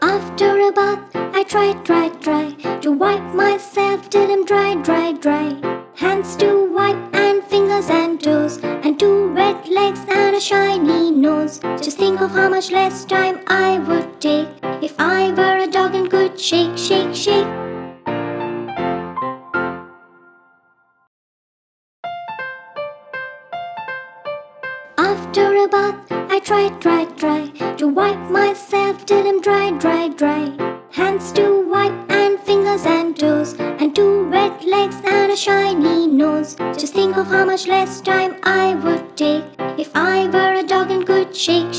After a bath, I try to wipe myself till I'm dry. Hands to wipe and fingers and toes, and two wet legs and a shiny nose. Just think of how much less time I would take if I were a dog and could shake, shake, shake. After a bath, I try to wipe myself till I'm dry. Hands to wipe and fingers and toes, and two wet legs and a shiny nose. Just think of how much less time I would take if I were a dog and could shake,